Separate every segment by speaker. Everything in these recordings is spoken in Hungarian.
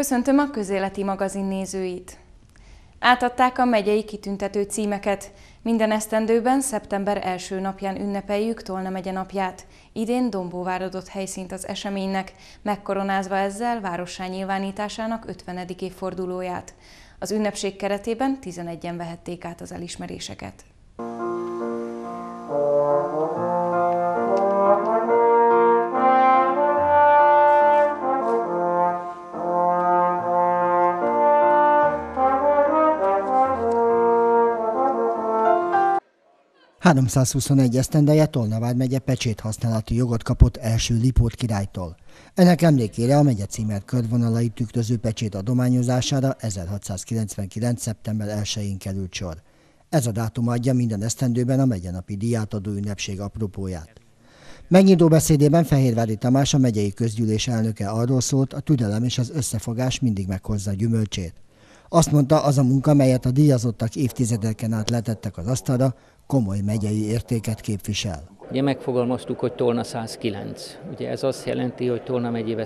Speaker 1: Köszöntöm a Közéleti Magazin nézőit! Átadták a megyei kitüntető címeket. Minden esztendőben szeptember első napján ünnepeljük Tolna megye napját. Idén Dombóvár adott helyszínt az eseménynek, megkoronázva ezzel várossá nyilvánításának 50. évfordulóját. Az ünnepség keretében 11-en vehették át az elismeréseket.
Speaker 2: ...321 esztendeje Tolna vármegye pecséthasználati jogot kapott első Lipót királytól. Ennek emlékére a megye címer körvonalai tükröző pecsét adományozására 1699. szeptember 1-én került sor. Ez a dátum adja minden esztendőben a megyenapi díjátadó ünnepség apropóját. Megnyitó beszédében Fehérvári Tamás, a megyei közgyűlés elnöke arról szólt, a türelem és az összefogás mindig meghozza a gyümölcsét. Azt mondta, az a munka, melyet a díjazottak évtizedeken át letettek az asztalra, komoly megyei értéket képvisel.
Speaker 3: Ugye megfogalmaztuk, hogy Tolna 109. Ugye ez azt jelenti, hogy Tolna megyében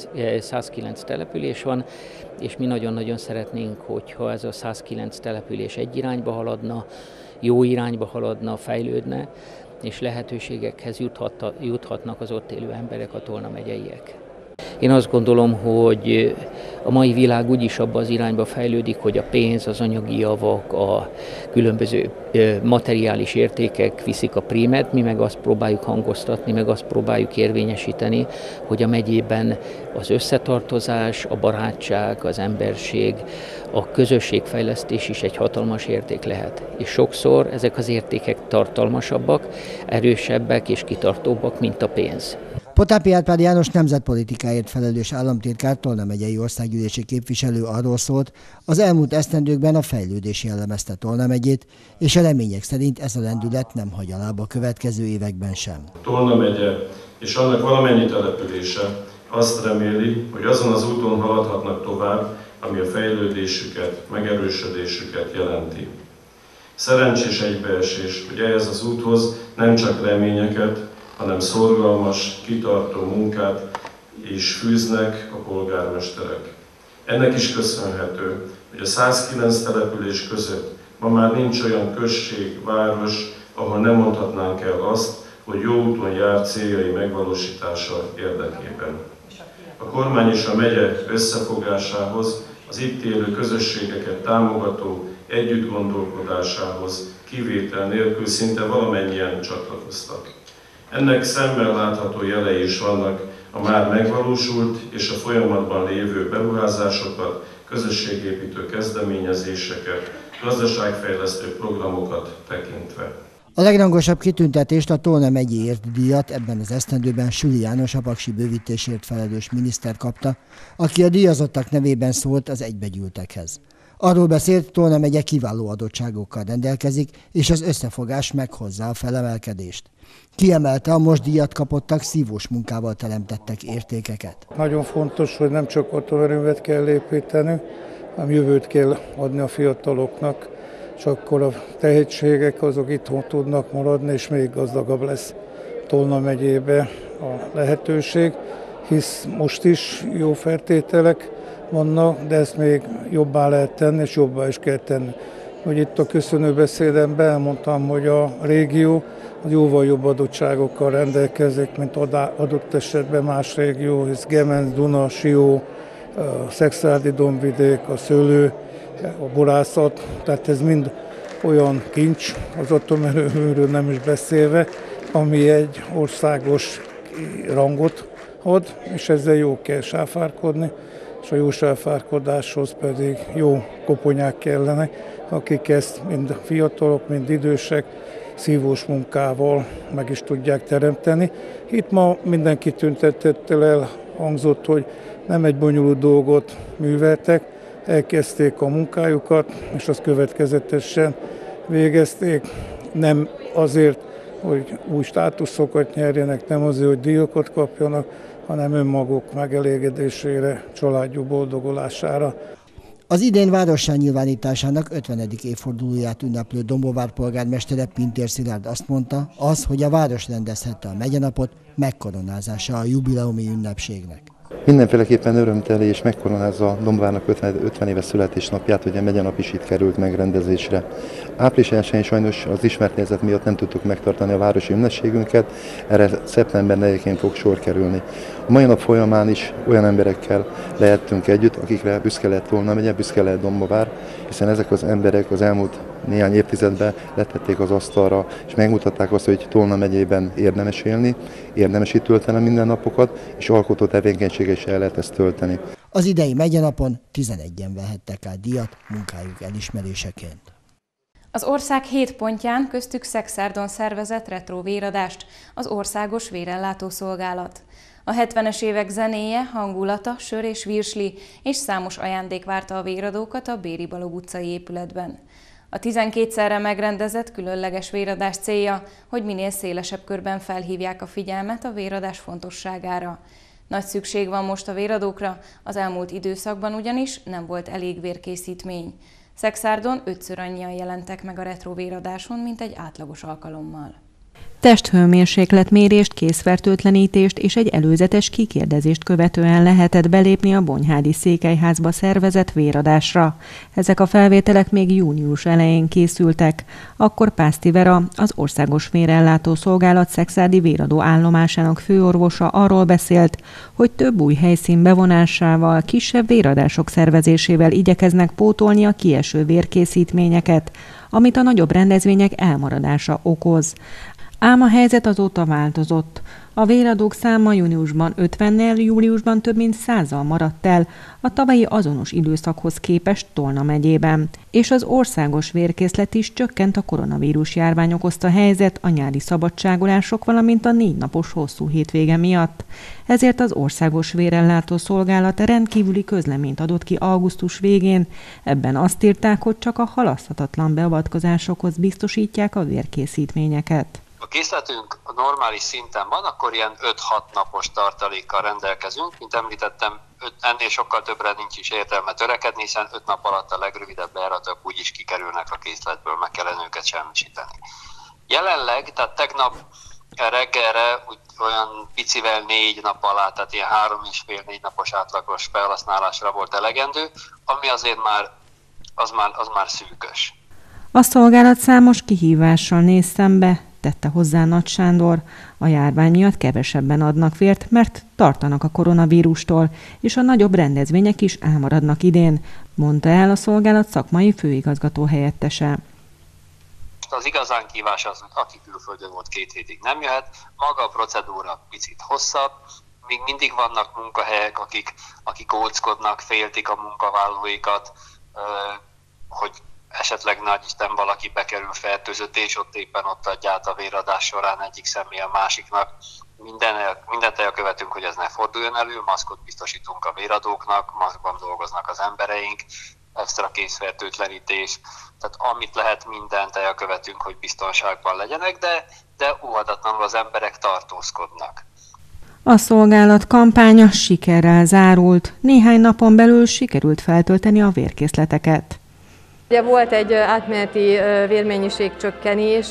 Speaker 3: 109 település van, és mi nagyon-nagyon szeretnénk, hogyha ez a 109 település egy irányba haladna, jó irányba haladna, fejlődne, és lehetőségekhez juthatnak az ott élő emberek, a Tolna megyeiek. Én azt gondolom, hogy a mai világ úgyis abba az irányba fejlődik, hogy a pénz, az anyagi javak, a különböző materiális értékek viszik a prímet, mi meg azt próbáljuk hangoztatni, meg azt próbáljuk érvényesíteni, hogy a megyében az összetartozás, a barátság, az emberség, a közösségfejlesztés is egy hatalmas érték lehet. És sokszor ezek az értékek tartalmasabbak, erősebbek és kitartóbbak, mint a pénz.
Speaker 2: Potápi Árpád János nemzetpolitikáért felelős államtitkár, Tolna megyei országgyűlési képviselő arról szólt, az elmúlt esztendőkben a fejlődés jellemezte Tolna megyét, és a remények szerint ez a lendület nem hagy alább a következő években sem.
Speaker 4: Tolna megye és annak valamennyi települése azt reméli, hogy azon az úton haladhatnak tovább, ami a fejlődésüket, megerősödésüket jelenti. Szerencsés egybeesés, hogy ehhez az úthoz nem csak reményeket, hanem szorgalmas, kitartó munkát is fűznek a polgármesterek. Ennek is köszönhető, hogy a 109 település között ma már nincs olyan község, város, ahol nem mondhatnánk el azt, hogy jó úton jár céljai megvalósítása érdekében. A kormány és a megye összefogásához, az itt élő közösségeket támogató együttgondolkodásához kivétel nélkül szinte valamennyien csatlakoztak. Ennek szemmel látható jelei is vannak a már megvalósult és a folyamatban lévő beruházásokat, közösségépítő kezdeményezéseket, gazdaságfejlesztő programokat tekintve.
Speaker 2: A legrangosabb kitüntetést, a Tolna megyéért díjat ebben az esztendőben Süli János, a paksi bővítésért felelős miniszter kapta, aki a díjazottak nevében szólt az egybegyűltekhez. Arról beszélt, Tolna megye kiváló adottságokkal rendelkezik, és az összefogás meghozza a felemelkedést. Kiemelte, a most díjat kapottak szívós munkával teremtettek értékeket.
Speaker 5: Nagyon fontos, hogy nem csak atomerőmet kell építeni, hanem jövőt kell adni a fiataloknak, és akkor a tehetségek azok itthon tudnak maradni, és még gazdagabb lesz Tolna megyébe a lehetőség, hisz most is jó feltételek vannak, de ezt még jobbá lehet tenni, és jobbá is kell tenni. Hogy itt a köszönőbeszédemben elmondtam, hogy a régió az jóval jobb adottságokkal rendelkezik, mint adott esetben más régió, hisz Gemenc, Duna, Sió, a Szekszárdi dombvidék, a szőlő, a borászat, tehát ez mind olyan kincs, az atomerőműről nem is beszélve, ami egy országos rangot ad, és ezzel jó kell sáfárkodni, és a jó sáfárkodáshoz pedig jó koponyák kellenek, akik ezt mind fiatalok, mind idősek szívós munkával meg is tudják teremteni. Itt ma mindenki tüntetettel elhangzott, hogy nem egy bonyolult dolgot műveltek, elkezdték a munkájukat, és azt következetesen végezték, nem azért, hogy új státuszokat nyerjenek, nem azért, hogy díjakat kapjanak, hanem önmaguk megelégedésére, családjuk boldogulására.
Speaker 2: Az idén várossá nyilvánításának 50. évfordulóját ünneplő Dombóvár polgármestere, Pintér Szilárd azt mondta, hogy a város rendezhette a megyenapot, megkoronázása a jubileumi ünnepségnek.
Speaker 6: Mindenféleképpen örömteli és megkoronázza Dombóvárnak 50 éves születésnapját, hogy a megyenap is itt került megrendezésre. Április 1-én sajnos az ismert helyzet miatt nem tudtuk megtartani a városi ünnepségünket, erre szeptember 4-én fog sor kerülni. A mai nap folyamán is olyan emberekkel lehettünk együtt, akikre büszke lehet Tolna megye, büszke lehet Dombóvár, hiszen ezek az emberek az elmúlt néhány évtizedben letették az asztalra, és megmutatták azt, hogy Tolna megyében érdemes élni, érdemes itt tölteni minden napokat, és alkotó tevékenységgel is el lehet ezt tölteni.
Speaker 2: Az idei megyenapon 11-en vehettek át díjat munkájuk elismeréseként.
Speaker 1: Az ország 7 pontján, köztük Szekszárdon szervezett retro véradást az Országos Vérellátó Szolgálat. A 70-es évek zenéje, hangulata, sör és virsli és számos ajándék várta a véradókat a Béri Balogh utcai épületben. A 12-szerre megrendezett különleges véradás célja, hogy minél szélesebb körben felhívják a figyelmet a véradás fontosságára. Nagy szükség van most a véradókra, az elmúlt időszakban ugyanis nem volt elég vérkészítmény. Szekszárdon 5-ször annyian jelentek meg a retro véradáson, mint egy átlagos alkalommal.
Speaker 7: Testhőmérsékletmérést, kézfertőtlenítést és egy előzetes kikérdezést követően lehetett belépni a Bonyhádi Székelyházba szervezett véradásra. Ezek a felvételek még június elején készültek. Akkor Pászti Vera, az Országos Vérellátó Szolgálat szekszárdi véradó állomásának főorvosa arról beszélt, hogy több új helyszín bevonásával, kisebb véradások szervezésével igyekeznek pótolni a kieső vérkészítményeket, amit a nagyobb rendezvények elmaradása okoz. Ám a helyzet azóta változott. A véradók száma júniusban 50-nel, júliusban több mint 100-al maradt el a tavalyi azonos időszakhoz képest Tolna megyében, és az országos vérkészlet is csökkent a koronavírus járvány okozta helyzet, a nyári szabadságolások, valamint a 4 napos hosszú hétvége miatt. Ezért az Országos Vérellátó Szolgálat rendkívüli közleményt adott ki augusztus végén. Ebben azt írták, hogy csak a halaszthatatlan beavatkozásokhoz biztosítják a vérkészítményeket.
Speaker 8: A készletünk a normális szinten van, akkor ilyen 5-6 napos tartalékkal rendelkezünk. Mint említettem, ennél sokkal többre nincs is értelme törekedni, hiszen 5 nap alatt a legrövidebb bejáratok úgyis kikerülnek a készletből, meg kellene őket semmisíteni. Jelenleg, tehát tegnap reggelre olyan picivel 4 nap alá, tehát ilyen 3,5-4 napos átlagos felhasználásra volt elegendő, ami azért az már szűkös.
Speaker 7: A szolgálat számos kihívással néz szembe, tette hozzá Nagy Sándor. A járvány miatt kevesebben adnak vért, mert tartanak a koronavírustól, és a nagyobb rendezvények is elmaradnak idén, mondta el a szolgálat szakmai főigazgató helyettese.
Speaker 8: Az igazán kívás az, hogy aki külföldön volt 2 hétig nem jöhet, maga a procedúra picit hosszabb, még mindig vannak munkahelyek, akik óckodnak, féltik a munkavállalóikat, hogy esetleg nagyisten valaki bekerül fertőzött, és ott adja át a véradás során egyik személy a másiknak. Mindent elkövetünk, hogy ez ne forduljon elő, maszkot biztosítunk a véradóknak, maszkban dolgoznak az embereink, extra kézfertőtlenítés, tehát amit lehet, mindent elkövetünk, hogy biztonságban legyenek, de óhatatlanul az emberek tartózkodnak.
Speaker 7: A szolgálat kampánya sikerrel zárult, néhány napon belül sikerült feltölteni a vérkészleteket.
Speaker 9: Ugye volt egy átmeneti vérmennyiségcsökkenés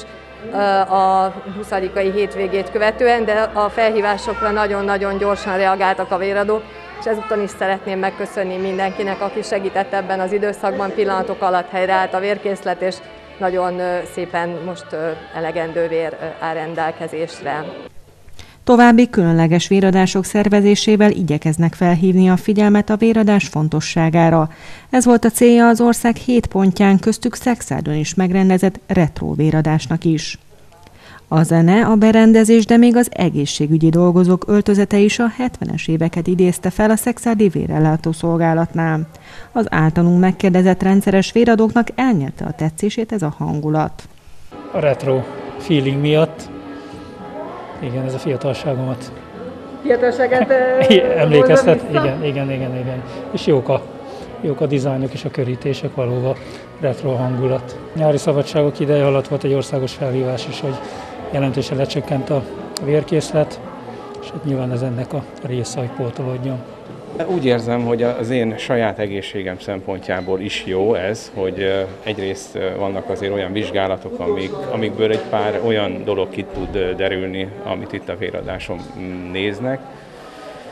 Speaker 9: a 20-ai hétvégét követően, de a felhívásokra nagyon-nagyon gyorsan reagáltak a véradók, és ezúton is szeretném megköszönni mindenkinek, aki segített ebben az időszakban, pillanatok alatt helyreállt a vérkészlet, és nagyon szépen most elegendő vér áll rendelkezésre.
Speaker 7: További különleges véradások szervezésével igyekeznek felhívni a figyelmet a véradás fontosságára. Ez volt a célja az ország 7 pontján, köztük Szekszárdon is megrendezett retro véradásnak is. A zene, a berendezés, de még az egészségügyi dolgozók öltözete is a 70-es éveket idézte fel a Szekszárdi Vérellátó Szolgálatnál. Az általunk megkérdezett rendszeres véradóknak elnyerte a tetszését ez a hangulat.
Speaker 10: A retro feeling miatt. Igen, ez a fiatalságomat.
Speaker 9: Fiatalságát
Speaker 10: emlékeztet? Igen. És jók a dizájnok és a körítések, valóban retro hangulat. Nyári szabadságok ideje alatt volt egy országos felhívás is, hogy jelentősen lecsökkent a vérkészlet, és hát nyilván ez ennek a része, hogy pótolódjon.
Speaker 11: Úgy érzem, hogy az én saját egészségem szempontjából is jó ez, hogy egyrészt vannak azért olyan vizsgálatok, amikből egy pár olyan dolog ki tud derülni, amit itt a véradáson néznek.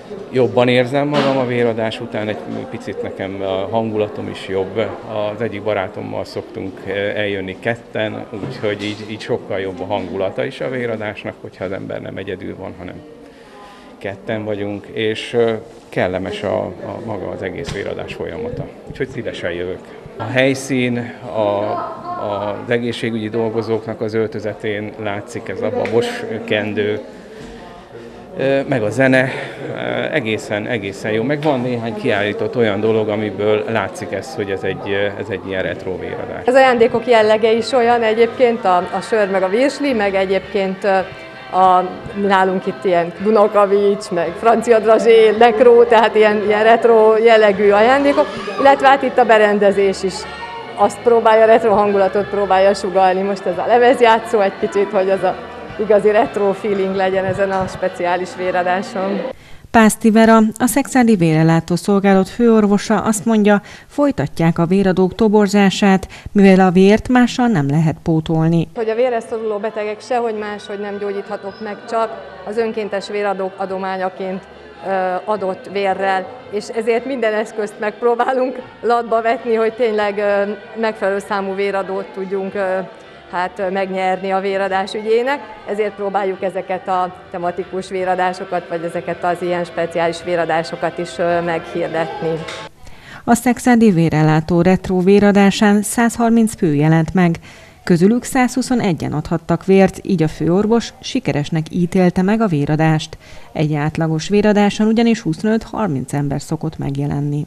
Speaker 11: Jobban érzem magam a véradás után, egy picit nekem a hangulatom is jobb. Az egyik barátommal szoktunk eljönni ketten, úgyhogy így sokkal jobb a hangulata is a véradásnak, hogyha az ember nem egyedül van, hanem ketten vagyunk, és kellemes a maga az egész véradás folyamata. Úgyhogy szívesen jövök. A helyszín, az egészségügyi dolgozóknak az öltözetén látszik ez a babos-kendő, meg a zene, egészen jó. Meg van néhány kiállított olyan dolog, amiből látszik ez, hogy ez egy ilyen retro véradás.
Speaker 9: Az ajándékok jellege is olyan egyébként, a sör meg a virsli, meg egyébként nálunk itt ilyen Dunakavics, meg francia drazsé, nekró, tehát ilyen retro jellegű ajándékok, illetve hát itt a berendezés is azt próbálja, retro hangulatot próbálja sugallni. Most ez a lemezjátszó egy kicsit, hogy az a igazi retro feeling legyen ezen a speciális véradáson.
Speaker 7: Pászti Vera, a szexádi vérellátó szolgálat főorvosa azt mondja, folytatják a véradók toborzását, mivel a vért mással nem lehet pótolni.
Speaker 9: Hogy a vérre szoruló betegek sehogy máshogy nem gyógyíthatók meg, csak az önkéntes véradók adományaként adott vérrel, és ezért minden eszközt megpróbálunk latba vetni, hogy tényleg megfelelő számú véradót tudjunk megnyerni a véradás ügyének, ezért próbáljuk ezeket a tematikus véradásokat, vagy ezeket az ilyen speciális véradásokat is meghirdetni.
Speaker 7: A szexádi vérellátó retro véradásán 130 fő jelent meg, közülük 121-en adhattak vért, így a főorvos sikeresnek ítélte meg a véradást. Egy átlagos véradáson ugyanis 25-30 ember szokott megjelenni.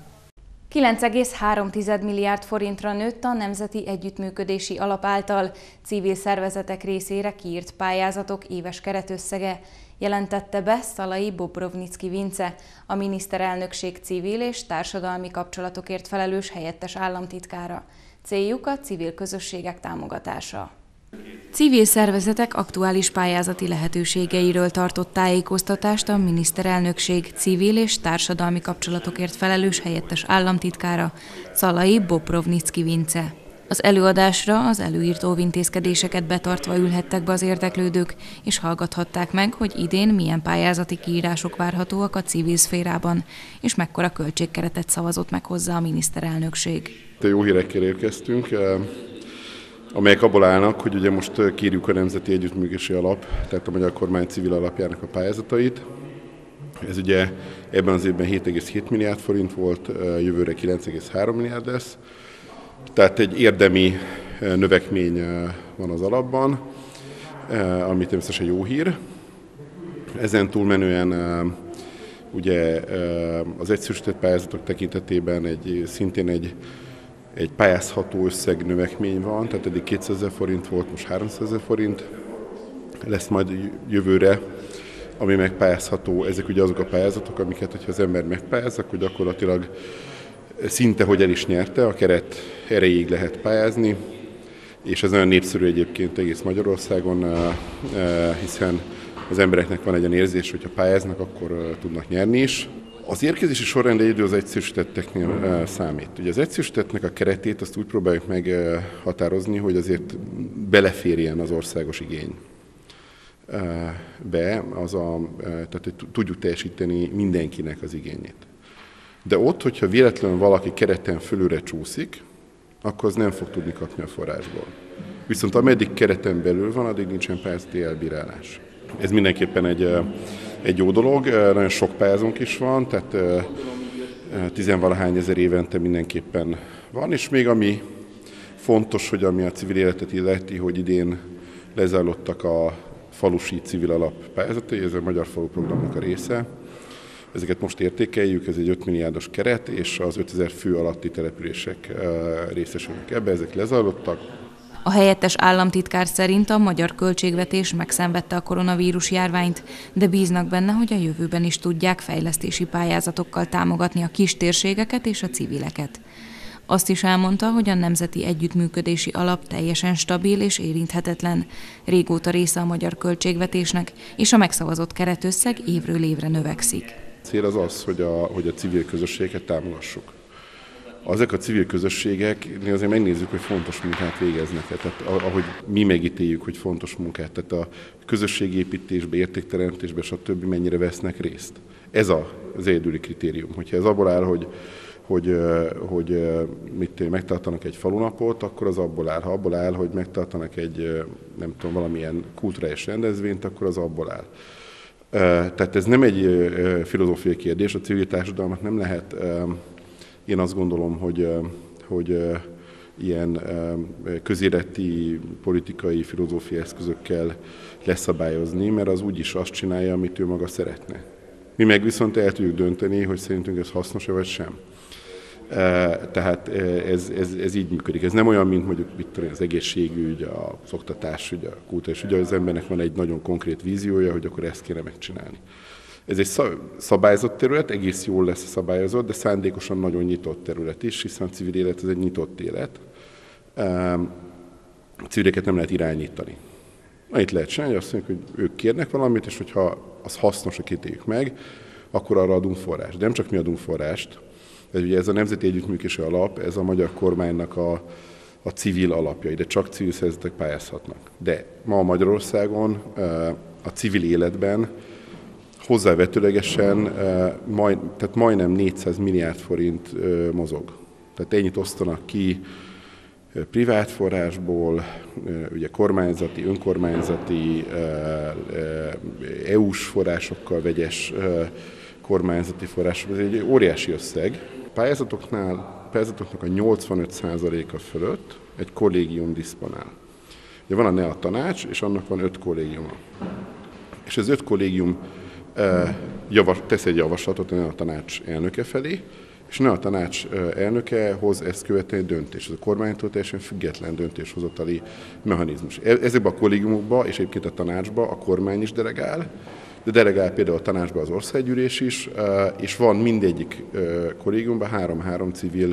Speaker 1: 9,3 milliárd forintra nőtt a Nemzeti Együttműködési Alap által civil szervezetek részére kiírt pályázatok éves keretösszege, jelentette be Szalai Bobrovnicki Vince, a miniszterelnökség civil és társadalmi kapcsolatokért felelős helyettes államtitkára. Céljuk a civil közösségek támogatása. Civil szervezetek aktuális pályázati lehetőségeiről tartott tájékoztatást a miniszterelnökség civil és társadalmi kapcsolatokért felelős helyettes államtitkára, Szalai Bobrovnicki Vince. Az előadásra az előírt óvintézkedéseket betartva ülhettek be az érdeklődők, és hallgathatták meg, hogy idén milyen pályázati kiírások várhatóak a civil szférában, és mekkora költségkeretet szavazott meg hozzá a miniszterelnökség.
Speaker 12: Jó hírekkel érkeztünk, amelyek abból állnak, hogy ugye most kírjuk a Nemzeti Együttműködési Alap, tehát a Magyar Kormány civil alapjának a pályázatait. Ez ugye ebben az évben 7,7 milliárd forint volt, jövőre 9,3 milliárd lesz. Tehát egy érdemi növekmény van az alapban, ami természetesen jó hír. Ezen túlmenően ugye az egyszerűsített pályázatok tekintetében szintén egy pályázható összeg növekmény van, tehát eddig 200 000 forint volt, most 300 000 forint lesz majd jövőre, ami megpályázható. Ezek ugye azok a pályázatok, amiket, hogyha az ember megpályáz, akkor gyakorlatilag szinte, hogy el is nyerte, a keret erejéig lehet pályázni, és ez nagyon népszerű egyébként egész Magyarországon, hiszen az embereknek van egy olyan érzés, hogy ha pályáznak, akkor tudnak nyerni is. Az érkezési sorrend egyedül az egyszerűsítetteknél számít. Ugye az egyszerűsítettnek a keretét azt úgy próbáljuk meghatározni, hogy azért beleférjen az országos igény. Tehát tudjuk teljesíteni mindenkinek az igényét. De ott, hogyha véletlenül valaki kereten fölülre csúszik, akkor az nem fog tudni kapni a forrásból. Viszont ameddig kereten belül van, addig nincsen pályázati elbírálás. Ez mindenképpen egy jó dolog, nagyon sok pályázónk is van, tehát 10-valahány ezer évente mindenképpen van, és még ami fontos, hogy ami a civil életet illeti, hogy idén lezajlottak a falusi civil alap pályázatai, ez a Magyar Falu Programnak a része. Ezeket most értékeljük, ez egy 5 milliárdos keret, és az 5000 fő alatti települések részesülnek ebbe, ezek lezajlottak.
Speaker 1: A helyettes államtitkár szerint a magyar költségvetés megszenvedte a koronavírus járványt, de bíznak benne, hogy a jövőben is tudják fejlesztési pályázatokkal támogatni a kistérségeket és a civileket. Azt is elmondta, hogy a Nemzeti Együttműködési Alap teljesen stabil és érinthetetlen, régóta része a magyar költségvetésnek, és a megszavazott keretösszeg évről évre növekszik.
Speaker 12: A cél az az, hogy a civil közösségeket támogassuk. Ezek a civil közösségeknél azért megnézzük, hogy fontos munkát végeznek, tehát ahogy mi megítéljük, hogy fontos munkát, tehát a közösségépítésbe, értékteremtésbe, stb. Mennyire vesznek részt. Ez az egyedüli kritérium. Hogyha ez abból áll, hogy megtartanak egy falunapot, akkor az abból áll. Ha abból áll, hogy megtartanak egy, nem tudom, valamilyen kulturális rendezvényt, akkor az abból áll. Tehát ez nem egy filozófiai kérdés, a civil társadalmat nem lehet, én azt gondolom, hogy ilyen közéleti, politikai, filozófiai eszközökkel leszabályozni, mert az úgyis azt csinálja, amit ő maga szeretne. Mi meg viszont el tudjuk dönteni, hogy szerintünk ez hasznos-e vagy sem. Tehát ez így működik. Ez nem olyan, mint mondjuk az egészségügy, az oktatásügy, a kultúrás ügy, az embernek van egy nagyon konkrét víziója, hogy akkor ezt kéne megcsinálni. Ez egy szabályozott terület, egész jól lesz szabályozott, de szándékosan nagyon nyitott terület is, hiszen a civil élet ez egy nyitott élet. A civileket nem lehet irányítani. Annyit lehet csinálni, azt mondjuk, hogy ők kérnek valamit, és hogyha az hasznos, hogy ítéljük meg, akkor arra adunk forrást. De nem csak mi adunk forrást, de ugye ez a Nemzeti Együttműködési Alap, ez a magyar kormánynak a civil alapja, ide csak civil szervezetek pályázhatnak. De ma Magyarországon a civil életben hozzávetőlegesen tehát majdnem 400 milliárd forint mozog. Tehát ennyit osztanak ki privát forrásból, ugye kormányzati, önkormányzati, EU-s forrásokkal, vegyes kormányzati források. Ez egy óriási összeg. Pályázatoknak a 85%-a fölött egy kollégium diszponál. Ugye van a NEA tanács, és annak van 5 kollégiuma. És az 5 kollégium tesz egy javaslatot a NEA tanács elnöke felé, és a NEA tanács elnöke hoz ezt követően döntés. Ez a kormánytól teljesen független döntéshozatali mechanizmus. Ezekben a kollégiumokban és egyébként a tanácsban a kormány is delegál, de delegál például a tanácsban az országgyűlés is, és van mindegyik kollégiumban 3 civil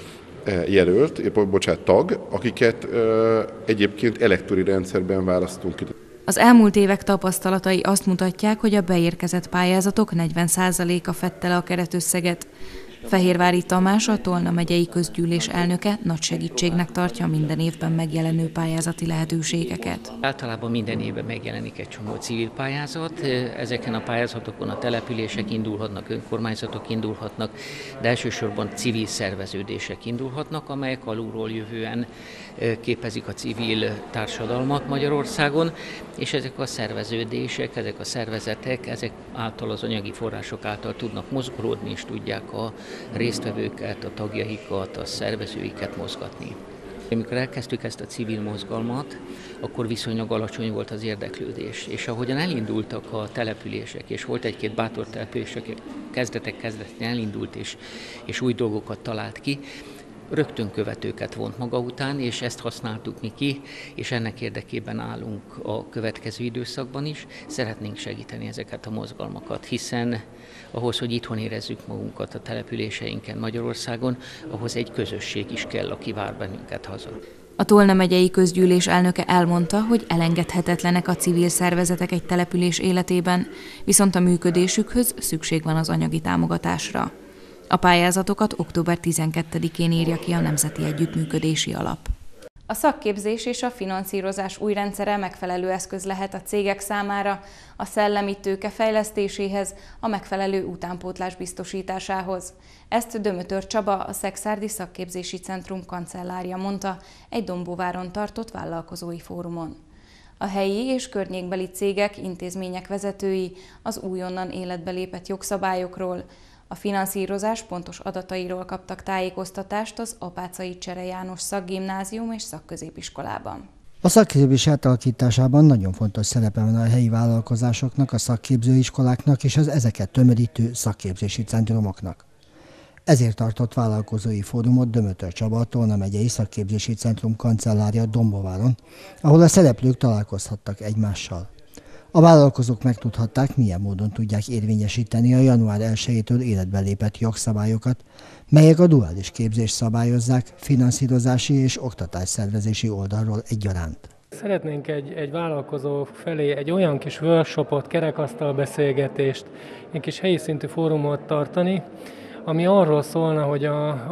Speaker 12: tag, akiket egyébként elektori rendszerben választunk ki.
Speaker 1: Az elmúlt évek tapasztalatai azt mutatják, hogy a beérkezett pályázatok 40%-a fedte le a keretösszeget. Fehérvári Tamás, a Tolna megyei közgyűlés elnöke nagy segítségnek tartja minden évben megjelenő pályázati lehetőségeket.
Speaker 3: Általában minden évben megjelenik egy csomó civil pályázat. Ezeken a pályázatokon a települések indulhatnak, önkormányzatok indulhatnak, de elsősorban civil szerveződések indulhatnak, amelyek alulról jövően képezik a civil társadalmat Magyarországon, és ezek a szerveződések, ezek a szervezetek, ezek által az anyagi források által tudnak mozgolódni, és tudják a résztvevőket, a tagjaikat, a szervezőiket mozgatni. Amikor elkezdtük ezt a civil mozgalmat, akkor viszonylag alacsony volt az érdeklődés, és ahogyan elindultak a települések, és volt egy-két bátor település, aki kezdetén elindult, és új dolgokat talált ki, rögtön követőket vont maga után, és ezt használtuk mi ki, és ennek érdekében állunk a következő időszakban is. Szeretnénk segíteni ezeket a mozgalmakat, hiszen ahhoz, hogy itthon érezzük magunkat a településeinken Magyarországon, ahhoz egy közösség is kell, aki vár bennünket haza.
Speaker 1: A Tolna megyei közgyűlés elnöke elmondta, hogy elengedhetetlenek a civil szervezetek egy település életében, viszont a működésükhöz szükség van az anyagi támogatásra. A pályázatokat október 12-én írja ki a Nemzeti Együttműködési Alap. A szakképzés és a finanszírozás új rendszere megfelelő eszköz lehet a cégek számára, a szellemi tőke fejlesztéséhez, a megfelelő utánpótlás biztosításához. Ezt Dömötör Csaba, a Szekszárdi Szakképzési Centrum kancellárja mondta egy Dombóváron tartott vállalkozói fórumon. A helyi és környékbeli cégek, intézmények vezetői az újonnan életbe lépett jogszabályokról, a finanszírozás pontos adatairól kaptak tájékoztatást az Apáczai Csere János Szakgimnázium és Szakközépiskolában.
Speaker 2: A szakképzés átalakításában nagyon fontos szerepe van a helyi vállalkozásoknak, a szakképzőiskoláknak és az ezeket tömörítő szakképzési centrumoknak. Ezért tartott vállalkozói fórumot Dömötör Csaba, a Tolna megyei Szakképzési Centrum kancellárja Dombóváron, ahol a szereplők találkozhattak egymással. A vállalkozók megtudhatták, milyen módon tudják érvényesíteni a január 1-től életbe lépett jogszabályokat, melyek a duális képzést szabályozzák finanszírozási és oktatásszervezési oldalról egyaránt.
Speaker 13: Szeretnénk egy vállalkozó felé egy olyan kis workshopot, kerekasztal beszélgetést, egy kis helyi szintű fórumot tartani, ami arról szólna, hogy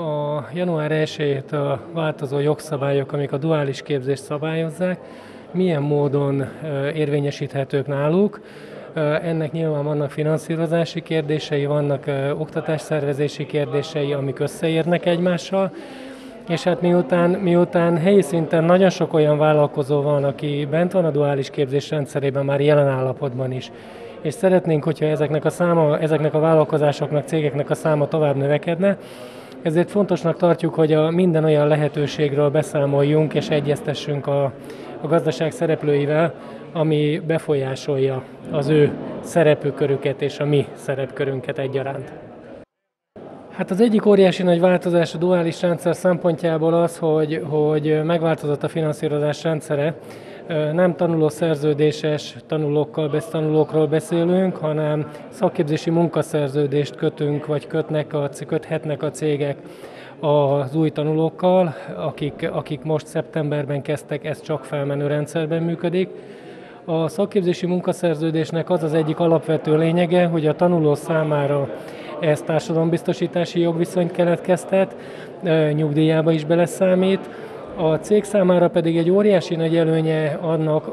Speaker 13: a január 1-től változó jogszabályok, amik a duális képzést szabályozzák, milyen módon érvényesíthetők náluk, Ennek nyilván vannak finanszírozási kérdései, vannak oktatásszervezési kérdései, amik összeérnek egymással, és hát miután helyi szinten nagyon sok olyan vállalkozó van, aki bent van a duális képzés rendszerében már jelen állapotban is, és szeretnénk, hogyha ezeknek a vállalkozásoknak, cégeknek a száma tovább növekedne, ezért fontosnak tartjuk, hogy minden olyan lehetőségről beszámoljunk és egyeztessünk a gazdaság szereplőivel, ami befolyásolja az ő szerepkörüket és a mi szerepkörünket egyaránt. Hát az egyik óriási nagy változás a duális rendszer szempontjából az, hogy megváltozott a finanszírozás rendszere. Nem tanulószerződéses tanulókról beszélünk, hanem szakképzési munkaszerződést kötünk, vagy köthetnek a cégek az új tanulókkal, akik most szeptemberben kezdtek, ez csak felmenő rendszerben működik. A szakképzési munkaszerződésnek az az egyik alapvető lényege, hogy a tanuló számára ez társadalombiztosítási jogviszonyt keletkeztet, nyugdíjába is beleszámít. A cég számára pedig egy óriási nagy előnye annak,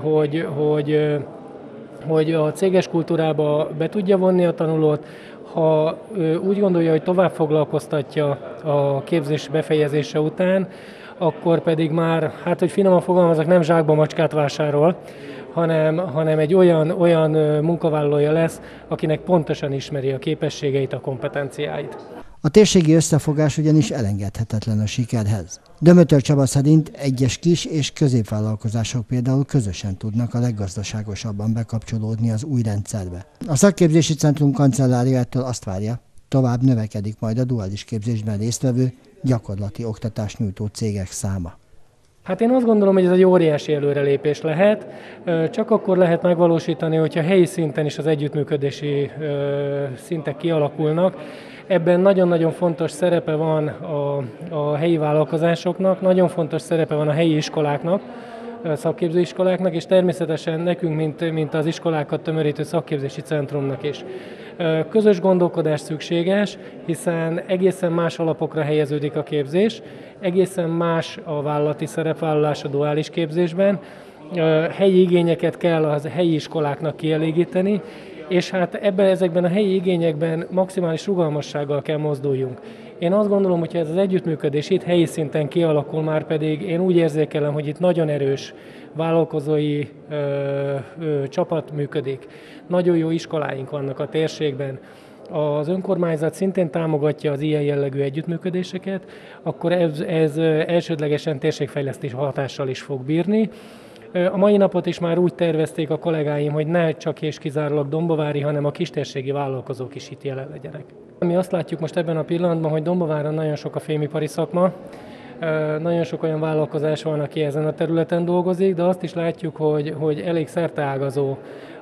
Speaker 13: hogy a céges kultúrába be tudja vonni a tanulót, ha úgy gondolja, hogy tovább foglalkoztatja a képzés befejezése után, akkor pedig már, hát hogy finoman fogalmazok, nem zsákba macskát vásárol, hanem egy olyan munkavállalója lesz, akinek pontosan ismeri a képességeit, a kompetenciáit.
Speaker 2: A térségi összefogás ugyanis elengedhetetlen a sikerhez. Dömötör Csaba szerint egyes kis és középvállalkozások például közösen tudnak a leggazdaságosabban bekapcsolódni az új rendszerbe. A szakképzési centrum kancelláriától azt várja, tovább növekedik majd a duális képzésben résztvevő, gyakorlati oktatást nyújtó cégek száma.
Speaker 13: Hát én azt gondolom, hogy ez egy óriási előrelépés lehet, csak akkor lehet megvalósítani, hogyha helyi szinten is az együttműködési szintek kialakulnak. Ebben nagyon-nagyon fontos szerepe van a helyi vállalkozásoknak, nagyon fontos szerepe van a helyi iskoláknak, szakképzőiskoláknak, és természetesen nekünk, mint az iskolákat tömörítő szakképzési centrumnak is. Közös gondolkodás szükséges, hiszen egészen más alapokra helyeződik a képzés, egészen más a vállalati szerepvállalás a duális képzésben, helyi igényeket kell a helyi iskoláknak kielégíteni, és hát ezekben a helyi igényekben maximális rugalmassággal kell mozduljunk. Én azt gondolom, hogy ez az együttműködés itt helyi szinten kialakul, már pedig én úgy érzékelem, hogy itt nagyon erős vállalkozói csapat működik. Nagyon jó iskoláink vannak a térségben. Az önkormányzat szintén támogatja az ilyen jellegű együttműködéseket, akkor ez elsődlegesen térségfejlesztés hatással is fog bírni. A mai napot is már úgy tervezték a kollégáim, hogy ne csak és kizárólag dombovári, hanem a kistérségi vállalkozók is itt jelen legyenek. Mi azt látjuk most ebben a pillanatban, hogy Dombováron nagyon sok a fémipari szakma, nagyon sok olyan vállalkozás van, aki ezen a területen dolgozik, de azt is látjuk, hogy elég szerteágazó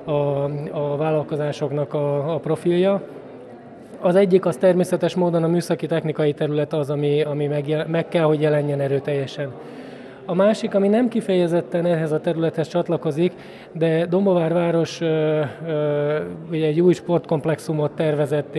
Speaker 13: a vállalkozásoknak a profilja. Az egyik az természetes módon a műszaki technikai terület az, ami meg kell, hogy jelenjen erőteljesen. A másik, ami nem kifejezetten ehhez a területhez csatlakozik, de Dombovár város ugye egy új sportkomplexumot tervezett,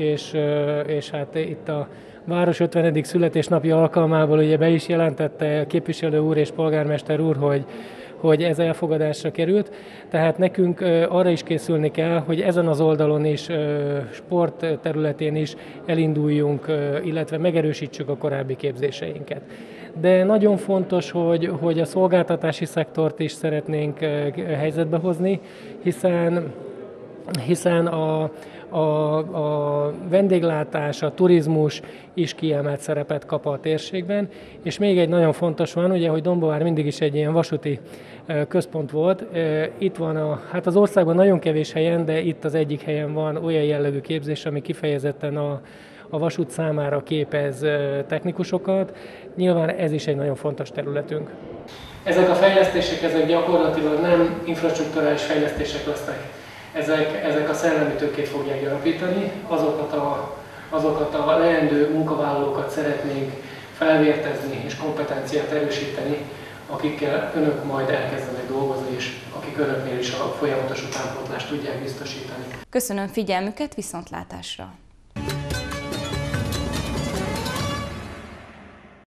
Speaker 13: és hát itt a város 50. születésnapja alkalmából ugye be is jelentette képviselő úr és polgármester úr, hogy ez elfogadásra került. Tehát nekünk arra is készülni kell, hogy ezen az oldalon is, sport területén is elinduljunk, illetve megerősítsük a korábbi képzéseinket. De nagyon fontos, hogy a szolgáltatási szektort is szeretnénk helyzetbe hozni, hiszen a vendéglátás, a turizmus is kiemelt szerepet kap a térségben, és még egy nagyon fontos van, ugye, hogy Dombovár mindig is egy ilyen vasúti központ volt. Itt van hát az országban nagyon kevés helyen, de itt az egyik helyen van olyan jellegű képzés, ami kifejezetten a vasút számára képez technikusokat. Nyilván ez is egy nagyon fontos területünk. Ezek a fejlesztések, ezek gyakorlatilag nem infrastrukturális fejlesztések lesznek. Ezek a szellemi tőkét fogják gyarapítani, azokat a leendő munkavállalókat szeretnénk felvértezni és kompetenciát erősíteni, akikkel önök majd elkezdenek dolgozni, és akik önöknél is a folyamatos utánpótlást tudják biztosítani.
Speaker 1: Köszönöm figyelmüket, viszontlátásra!